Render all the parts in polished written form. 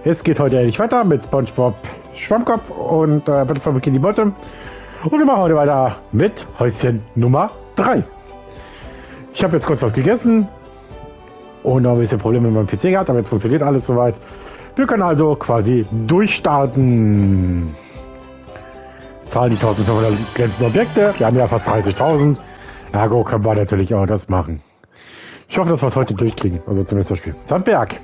Es geht heute endlich weiter mit SpongeBob Schwammkopf und Battlefront Bikini Bottom. Und wir machen heute weiter mit Häuschen Nummer 3. Ich habe jetzt kurz was gegessen und noch ein bisschen Probleme mit meinem PC gehabt, aber jetzt funktioniert alles soweit. Wir können also quasi durchstarten. Zahlen die 1500 grenzenden Objekte. Wir haben ja fast 30.000. Ergo können wir natürlich auch das machen. Ich hoffe, dass wir es heute durchkriegen. Also zumindest das Spiel. Sandberg.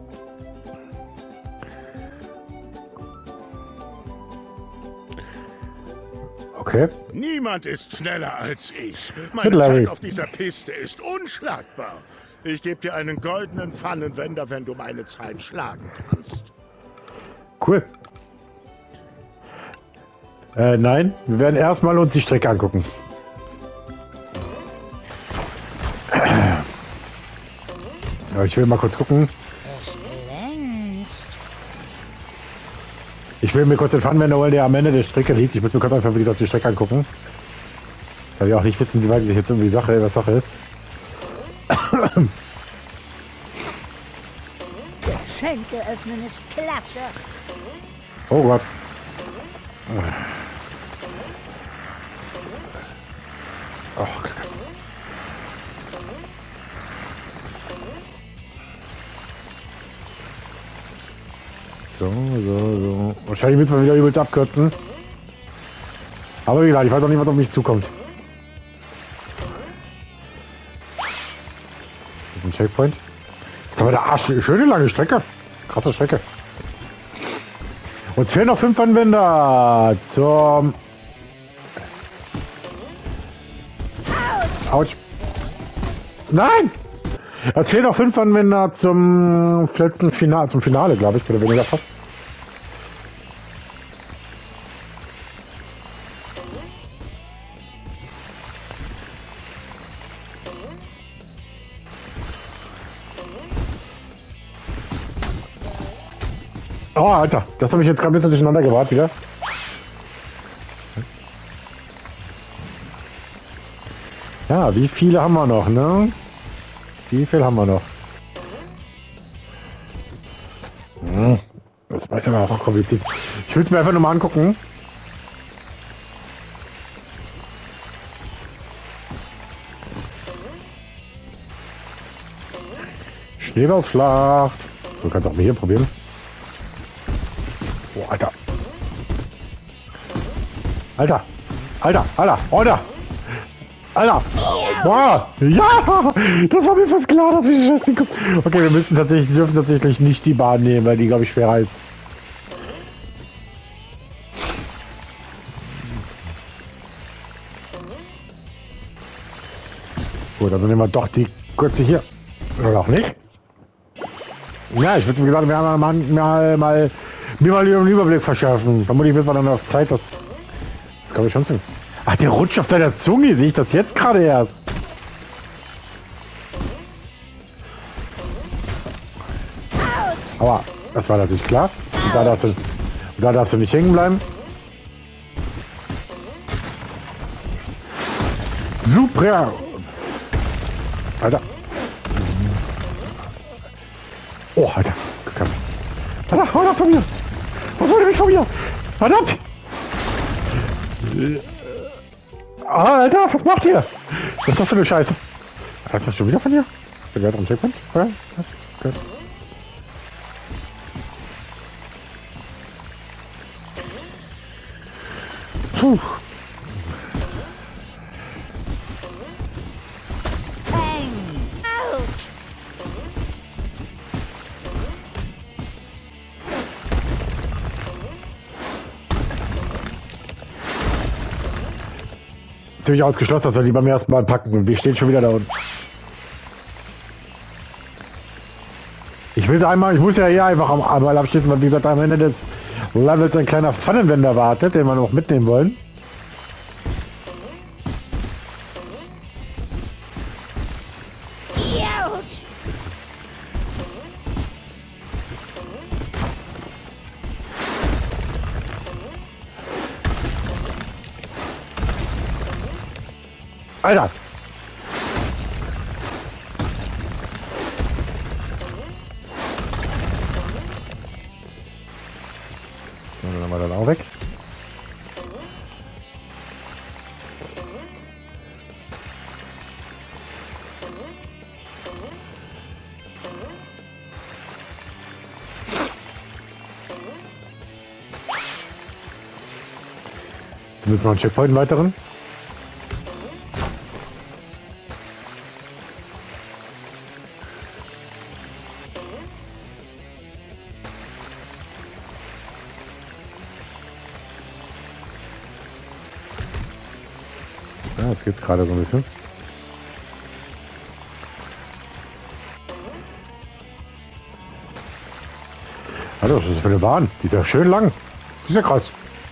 Okay. Niemand ist schneller als ich. Meine Zeit auf dieser Piste ist unschlagbar. Ich gebe dir einen goldenen Pfannenwender, wenn du meine Zeit schlagen kannst. Cool. Nein, wir werden erstmal uns die Strecke angucken. Aber ich will mal kurz gucken. Ich will mir kurz den Pfannenwender holen, der am Ende der Strecke liegt. Ich muss mir kurz einfach, wie gesagt, die Strecke angucken. Weil ich auch nicht wissen, wie weit sich jetzt irgendwie Sache ist. Geschenke öffnen ist klasse. Oh Gott. Oh Gott. So. Wahrscheinlich müssen wir wieder übelst abkürzen. Aber wie gesagt, ich weiß auch nicht, was auf mich zukommt. Das ist ein Checkpoint. Das ist aber eine schöne lange Strecke. Krasse Strecke. Uns fehlen noch 5 Anwender zum... Autsch. Nein! Es fehlen noch 5 Anwender zum letzten Finale, zum Finale, glaube ich, oder weniger fast. Oh, Alter, das habe ich jetzt gerade ein bisschen durcheinander gebracht wieder. Ja, wie viele haben wir noch, ne? Wie viel haben wir noch? Das weiß ja auch kompliziert. Ich will es mir einfach nur mal angucken. Schneeballschlacht. Du kannst auch mal hier probieren. Oh, Alter. Alter. Boah. Ja, das war mir fast klar, dass ich das Ding... Okay, wir dürfen tatsächlich nicht die Bahn nehmen, weil die, glaube ich, schwerer ist. Gut, also nehmen wir doch die kurze hier. Oder auch nicht? Ja, ich würde mir gesagt, wir haben mal den Überblick verschärfen. Vermutlich wird man dann auf Zeit, das glaube ich schon zu. Ach, der rutscht auf deiner Zunge, sehe ich das jetzt gerade erst. Aber das war natürlich klar. Und da darfst du nicht hängen bleiben. Super! Alter. Oh, Alter. Alter, hau ab von mir! Was wollt ihr mich von mir? Hau ab! Alter, was macht ihr? Was ist das für eine Scheiße? Alter, was schon wieder von dir? Ich bin gerade am Checkpoint. Ja, okay. Puh. Ziemlich ausgeschlossen, dass wir die beim ersten Mal packen und wir stehen schon wieder da unten. Ich will einmal, ich muss ja hier einfach einmal abschließen, weil wie gesagt am Ende des Levels ein kleiner Pfannenwender wartet, den wir noch mitnehmen wollen. Alter! Zumindest noch einen Checkpoint einen weiteren. Ja, jetzt geht's gerade so ein bisschen. Hallo, das ist für eine Bahn. Die ist ja schön lang. Die ist ja krass.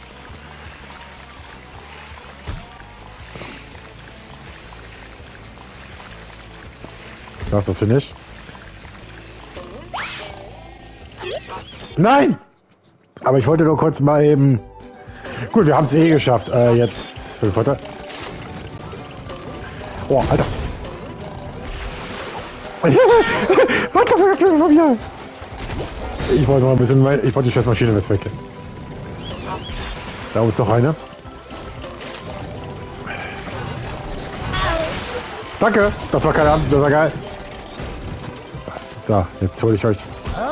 Was das finde ich? Nein! Aber ich wollte nur kurz mal eben... Gut, wir haben es eh geschafft. Jetzt für den Vorteil. Oh, Alter. Ich wollte noch ein bisschen... Ich wollte die Scheißmaschine jetzt weg. Da oben ist noch eine. Danke, das war keine Ahnung, das war geil. So, jetzt hole ich euch.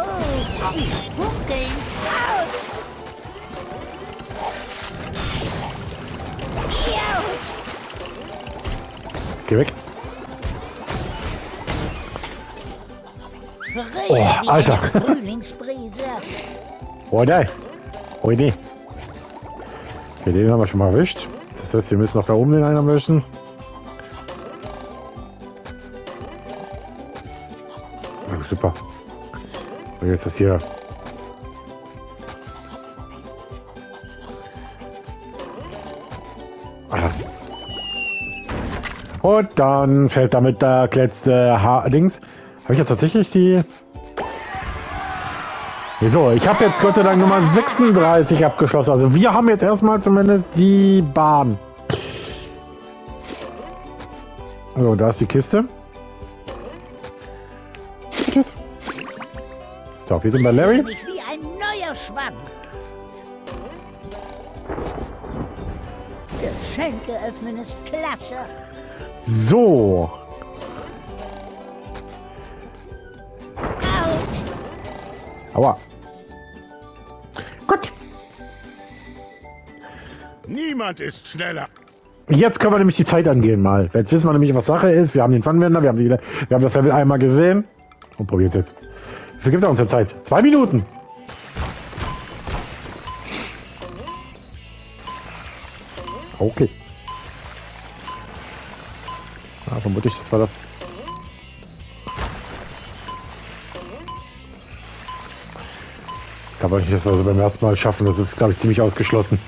Geh weg. Oh, Alter. Oh, nein. Oh, nee. Okay, den haben wir schon mal erwischt. Das heißt, wir müssen noch da oben den einen erwischen. Oh, super. Und jetzt ist das hier. Ah. Und dann fällt damit der letzte Dings. Habe ich jetzt tatsächlich die... So, ich habe jetzt Gott sei Dank Nummer 36 abgeschlossen. Also wir haben jetzt erstmal zumindest die Bahn. So, da ist die Kiste. Tschüss. So, wir sind bei Larry. Wie ein neuer Schwamm. Geschenke öffnen ist klasse. So. Aua. Gut. Niemand ist schneller. Jetzt können wir nämlich die Zeit angehen mal. Jetzt wissen wir nämlich, was Sache ist. Wir haben den Funwender, wir haben das Level einmal gesehen. Und probieren es jetzt. Wie viel gibt er uns der Zeit? 2 Minuten. Okay. Ja, vermutlich, das war das. Ich glaube nicht, dass wir es beim ersten Mal schaffen. Das ist, glaube ich, ziemlich ausgeschlossen.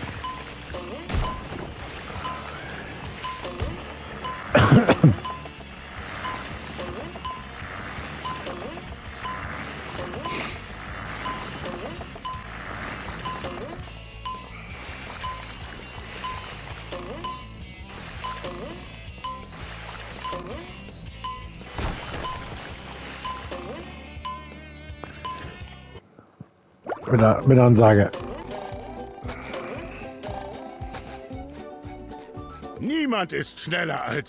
Mit der Ansage. Niemand ist schneller als...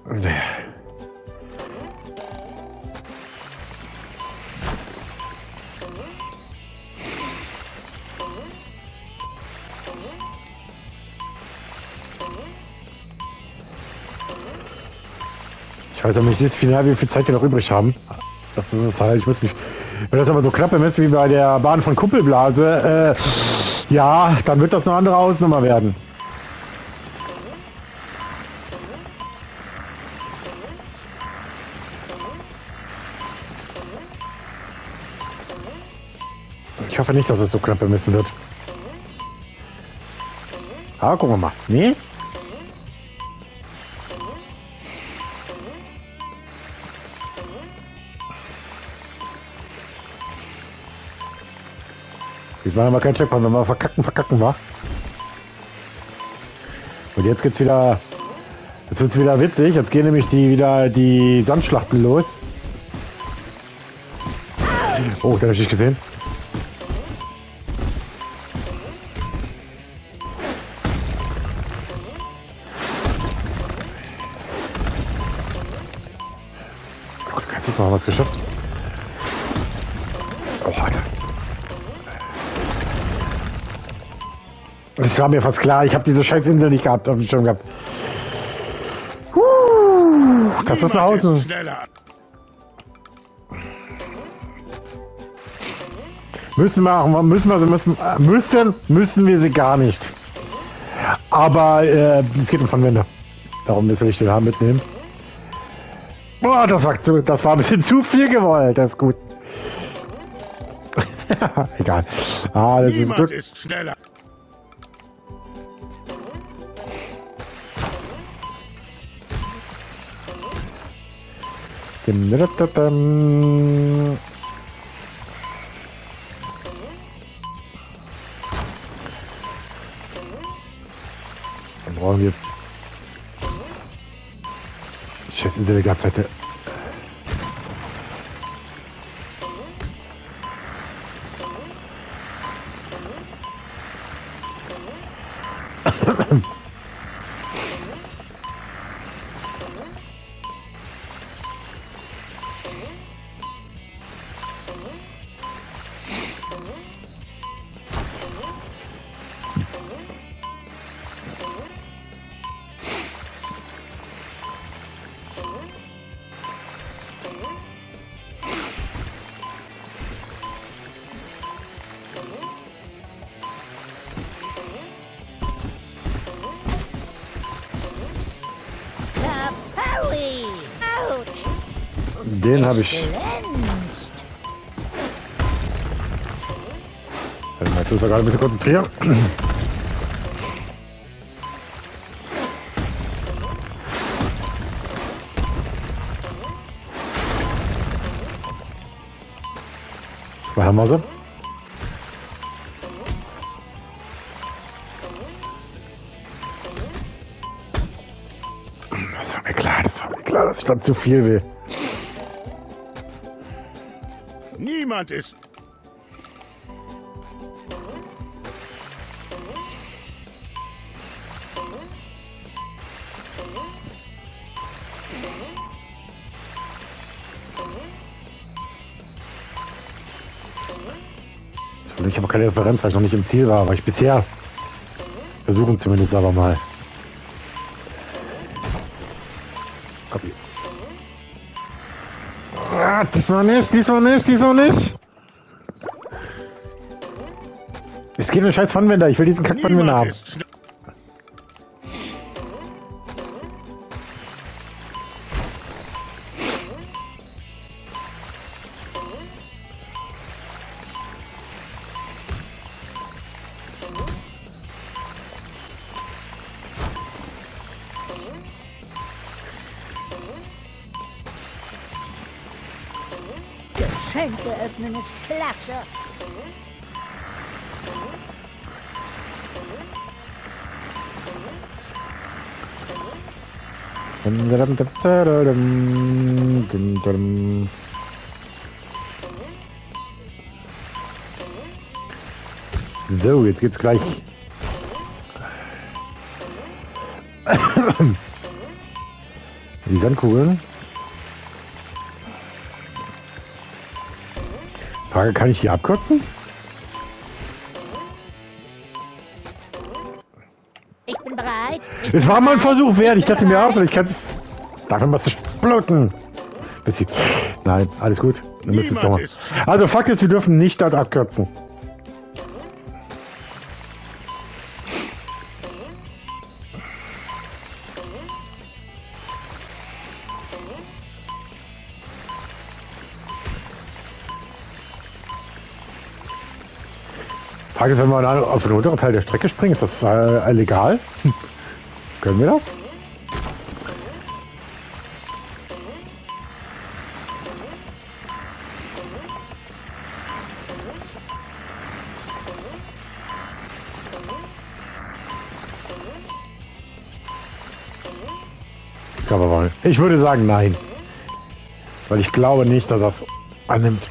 Ich weiß aber nicht, das Final, wie viel Zeit wir noch übrig haben. Das ist es halt. Ich muss mich... Wenn das aber so knapp ist wie bei der Bahn von Kuppelblase, ja, dann wird das eine andere Hausnummer werden. Ich hoffe nicht, dass es so knapp bemessen wird. Ah, gucken wir mal. Nee? Diesmal haben wir keinen Checkpoint, wenn wir verkacken war. Und jetzt geht's wieder. Jetzt wird's wieder witzig. Jetzt gehen nämlich die Sandschlachten los. Oh, den habe ich nicht gesehen. Oh, diesmal haben wir es geschafft. Oh, Alter. Das war mir fast klar. Ich habe diese scheiß Insel nicht gehabt, auf dem Schirm gehabt. Das ist nach Hause. Müssen wir sie gar nicht. Aber es geht um Fangwände. Darum will ich den Arm mitnehmen. Boah, das war ein bisschen zu viel gewollt. Das ist gut. Egal. Ah, das ist gut. Ist schneller. Dann brauchen wir jetzt die scheiß Insel gehabt hätte. Den habe ich. Warte mal, ich muss gerade ein bisschen konzentrieren. Zwei haben wir sie. Das war mir klar, dass ich dann zu viel will. Niemand ist... Ich habe keine Referenz, weil ich noch nicht im Ziel war, aber ich bisher versuchen zumindest aber mal. Okay. Ah, diesmal nicht. Es geht um den scheiß Pfannenwender, ich will diesen Kack-Pfannenwender haben. Geschenke öffnen ist klasse. So, jetzt geht's gleich. Die Sandkugeln. Frage, kann ich hier abkürzen? Ich bin bereit. Es war mal ein Versuch wert. Ich dachte mir auch, ich kann es. Darf man was splücken? Nein, alles gut. Also Fakt ist, wir dürfen nicht dort abkürzen. Frage ist, wenn wir auf den unteren Teil der Strecke springen, ist das legal? Können wir das? Ich würde sagen nein. Weil ich glaube nicht, dass das annimmt.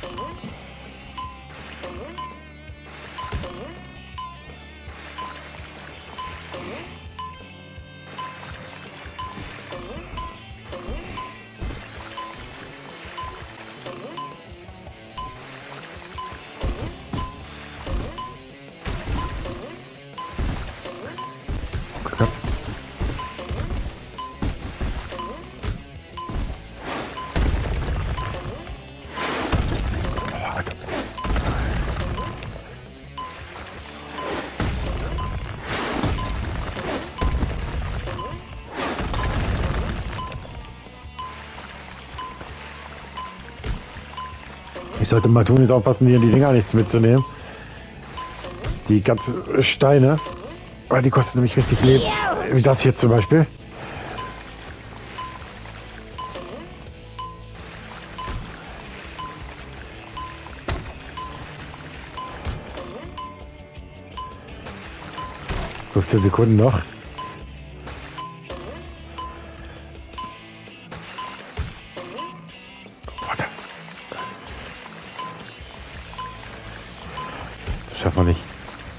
Okay. Ich sollte mal tun, jetzt aufpassen, hier in die Dinger nichts mitzunehmen. Die ganzen Steine. Weil die kosten nämlich richtig Leben. Wie das hier zum Beispiel. – 15 Sekunden noch. Das schaffen wir nicht.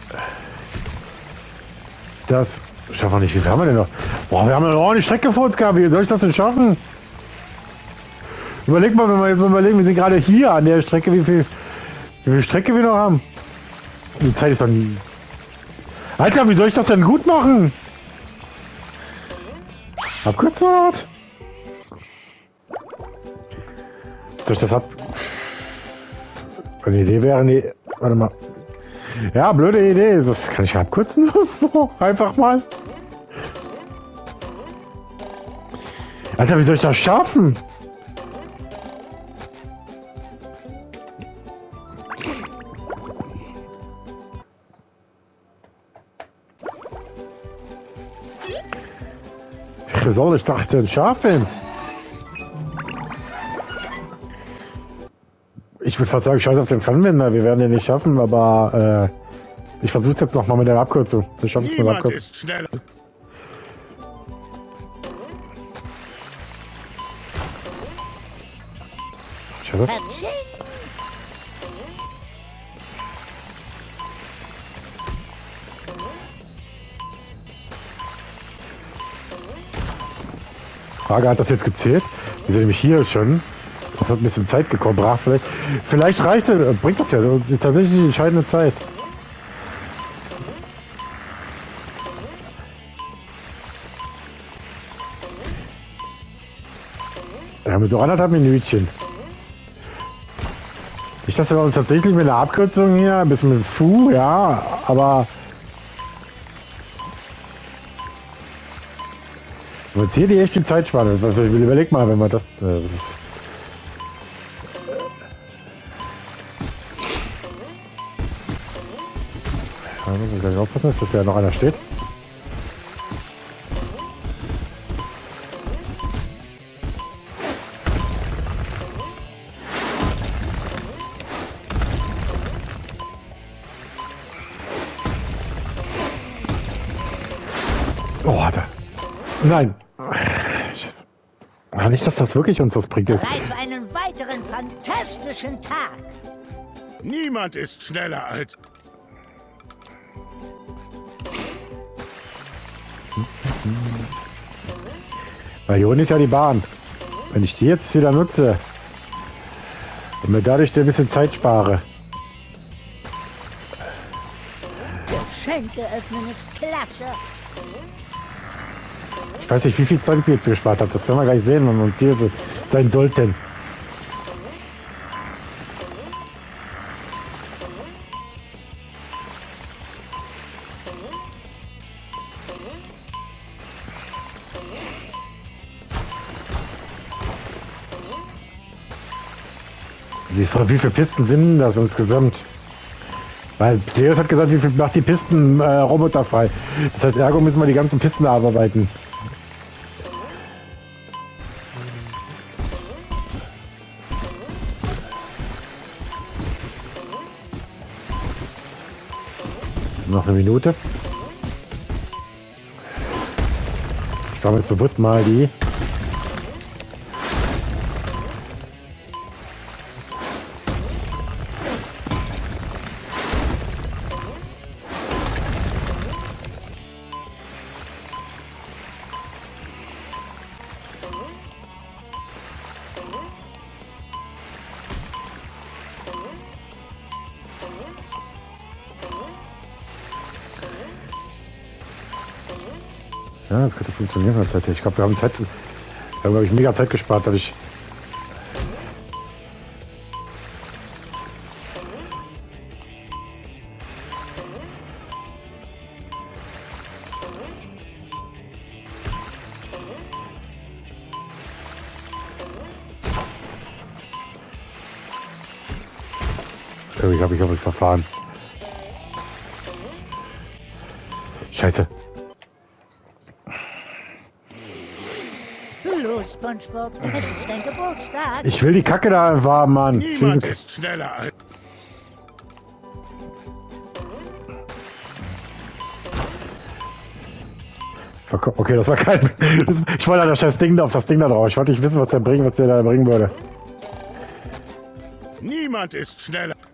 Das schaffen wir nicht. Wie viel haben wir denn noch? Boah, wir haben ja noch eine Strecke vor uns gehabt. Wie soll ich das denn schaffen? Überleg mal, wenn wir jetzt mal überlegen, wir sind gerade hier an der Strecke, wie viel Strecke wir noch haben. Die Zeit ist doch nie. Alter, wie soll ich das denn gut machen? Abkürzert. Soll ich das ab? Eine Idee wäre, nee, warte mal. Ja, blöde Idee. Das kann ich abkürzen. Einfach mal. Alter, wie soll ich das schaffen? Wie soll ich das denn schaffen? Ich würde fast sagen, scheiß auf den Fernwender, wir werden den nicht schaffen, aber ich versuche es jetzt nochmal mit der Abkürzung. Wir schaffen es mit der Abkürzung. Ist schneller. Scheiße. Frage, hat das jetzt gezählt? Wir sind nämlich hier schon. Das hat ein bisschen Zeit gekommen, brach vielleicht reicht es, bringt das ja, das ist tatsächlich die entscheidende Zeit. Ja, mit so 1,5 Minütchen. Nicht, dass wir uns tatsächlich mit einer Abkürzung hier, ein bisschen mit Fu, ja, aber jetzt hier die echte Zeitspanne. Überleg mal, wenn man das ist da muss ich gleich aufpassen, dass da noch einer steht. Oh, hat er. Nein. Scheiße. Nicht, dass das wirklich uns was bringt. Bereit für einen weiteren fantastischen Tag. Niemand ist schneller als... Weil hier unten ist ja die Bahn. Wenn ich die jetzt wieder nutze und mir dadurch ein bisschen Zeit spare. Geschenke öffnen ist klasse. Ich weiß nicht, wie viel Zeit ich jetzt gespart habe. Das werden wir gleich sehen, wenn wir uns hier sein sollten. Wie viele Pisten sind das insgesamt? Weil Theos hat gesagt, wie viel macht die Pisten roboterfrei. Das heißt, ergo müssen wir die ganzen Pisten abarbeiten. Noch eine Minute. Ich spare jetzt bewusst mal die. Ja, das könnte funktionieren von der Zeit her. Ich glaube, wir haben Zeit. Da habe ich mega Zeit gespart, dadurch. Ich habe mich verfahren. Scheiße. Los, SpongeBob, es ist dein Geburtstag. Ich will die Kacke da warm, Mann. Niemand ist schneller als... Okay, das war kein... Ich wollte das scheiß Ding auf das Ding da drauf. Ich wollte nicht wissen, was der da bringen würde. Niemand ist schneller.